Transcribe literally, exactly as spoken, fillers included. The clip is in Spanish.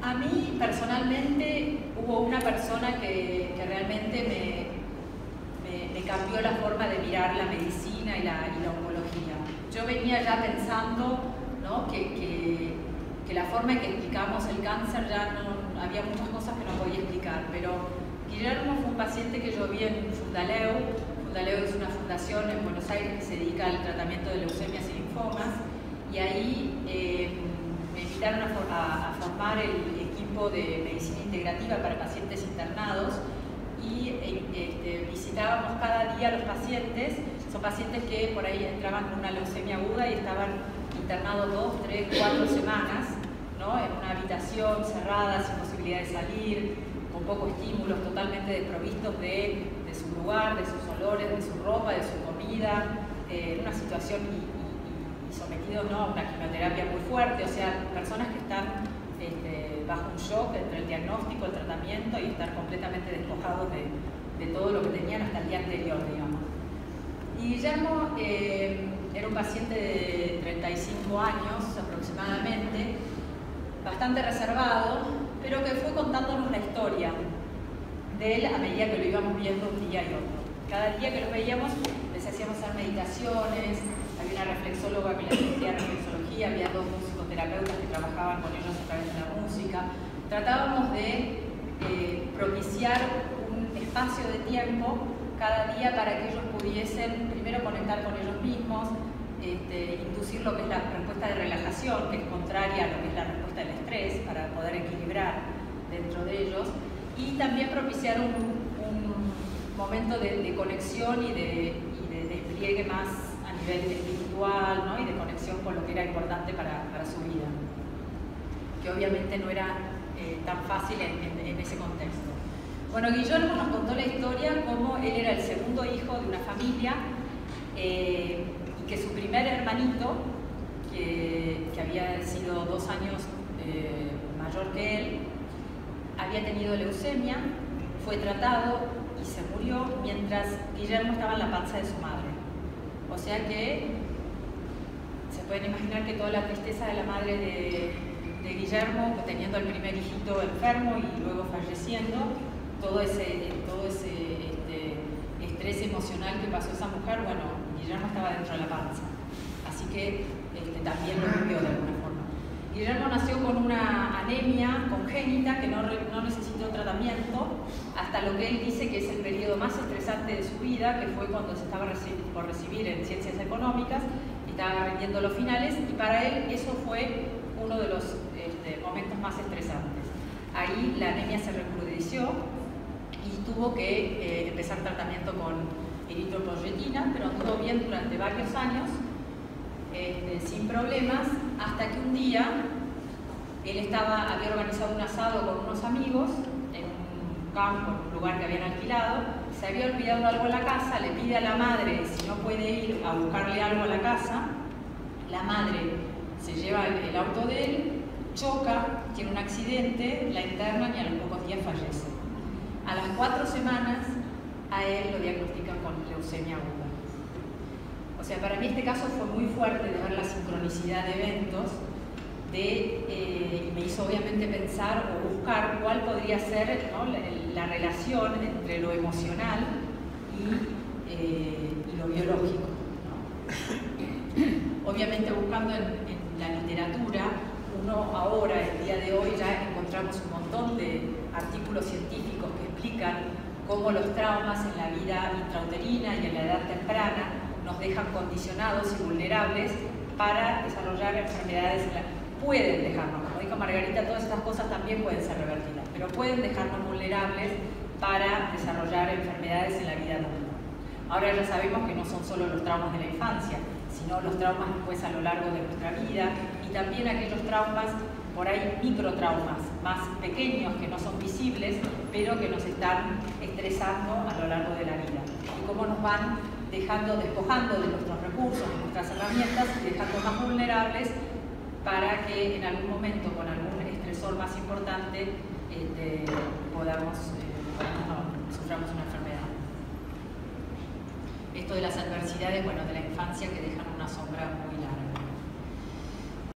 A mí personalmente hubo una persona que, que realmente me, me, me cambió la forma de mirar la medicina y la, y la oncología. Yo venía ya pensando, ¿no?, que, que, que la forma en que explicamos el cáncer ya no, había muchas cosas que no podía explicar, pero Guillermo fue un paciente que yo vi en Fundaleu. Fundaleu es una fundación en Buenos Aires que se dedica al tratamiento de leucemias y linfomas, y ahí eh, me invitaron a, for a, a formar el equipo de medicina integrativa para pacientes internados, y eh, este, visitábamos cada día a los pacientes. Son pacientes que por ahí entraban con una leucemia aguda y estaban internados dos, tres, cuatro semanas, ¿no?, en una habitación cerrada, sin posibilidad de salir, con pocos estímulos, totalmente desprovistos de, de su lugar, de sus olores, de su ropa, de su comida, eh, en una situación y, y, y sometidos, ¿no?, a una quimioterapia muy fuerte. O sea, personas que están este, bajo un shock entre el diagnóstico, el tratamiento, y estar completamente despojados de, de todo lo que tenían hasta el día anterior, digamos. Y Guillermo eh, era un paciente de treinta y cinco años aproximadamente, bastante reservado, pero que fue contándonos la historia de él a medida que lo íbamos viendo un día y otro. Cada día que lo veíamos les hacíamos hacer meditaciones, había una reflexóloga que les hacía reflexología, había dos musicoterapeutas que trabajaban con ellos a través de la música. Tratábamos de eh, propiciar un espacio de tiempo cada día para que ellos pudiesen primero conectar con ellos mismos, Este, inducir lo que es la respuesta de relajación, que es contraria a lo que es la respuesta del estrés, para poder equilibrar dentro de ellos, y también propiciar un, un momento de, de conexión y de, y de despliegue más a nivel espiritual, ¿no?, y de conexión con lo que era importante para, para su vida, que obviamente no era eh, tan fácil en, en, en ese contexto. Bueno, Guillermo nos contó la historia como él era el segundo hijo de una familia, eh, que su primer hermanito, que, que había sido dos años eh, mayor que él, había tenido leucemia, fue tratado y se murió mientras Guillermo estaba en la panza de su madre. O sea que se pueden imaginar que toda la tristeza de la madre de, de Guillermo, teniendo el primer hijito enfermo y luego falleciendo, todo ese, todo ese este, estrés emocional que pasó esa mujer, bueno, Guillermo estaba dentro de la panza, así que este, también lo vivió de alguna forma. Guillermo nació con una anemia congénita que no, no necesitó tratamiento hasta lo que él dice que es el periodo más estresante de su vida, que fue cuando se estaba reci por recibir en Ciencias Económicas y estaba rindiendo los finales, y para él eso fue uno de los este, momentos más estresantes. Ahí la anemia se recrudeció y tuvo que eh, empezar tratamiento con eritropoyetina, pero anduvo bien durante varios años, este, sin problemas, hasta que un día él estaba, había organizado un asado con unos amigos en un campo, en un lugar que habían alquilado, se había olvidado algo en la casa, le pide a la madre si no puede ir a buscarle algo a la casa. La madre se lleva el, el auto de él, choca, tiene un accidente, la internan y a los pocos días fallece. A las cuatro semanas a él lo diagnostican con leucemia aguda. O sea, para mí este caso fue muy fuerte de ver la sincronicidad de eventos, de, eh, me hizo obviamente pensar o buscar cuál podría ser, ¿no?, la, la relación entre lo emocional y, eh, y lo biológico, ¿no? Obviamente buscando en, en la literatura, uno ahora, el día de hoy, ya encontramos un montón de artículos científicos que explican cómo los traumas en la vida intrauterina y en la edad temprana nos dejan condicionados y vulnerables para desarrollar enfermedades. En la... Pueden dejarnos, como dijo Margarita, todas estas cosas también pueden ser revertidas, pero pueden dejarnos vulnerables para desarrollar enfermedades en la vida adulta. Ahora ya sabemos que no son solo los traumas de la infancia, sino los traumas después a lo largo de nuestra vida, y también aquellos traumas, por ahí microtraumas, más pequeños que no son visibles, pero que nos están estresando a lo largo de la vida. Y cómo nos van dejando, despojando de nuestros recursos, de nuestras herramientas, y dejando más vulnerables para que en algún momento, con algún estresor más importante, este, podamos, eh, no, suframos una enfermedad. Esto de las adversidades, bueno, de la infancia, que dejan una sombra muy larga.